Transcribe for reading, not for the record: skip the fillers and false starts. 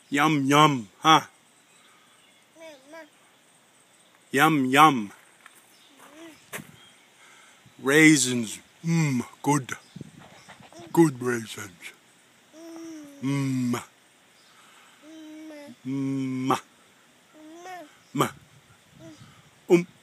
Yum yum, huh? Yum yum. Raisins, good. Good raisins. Mmm. Mmm. Ma.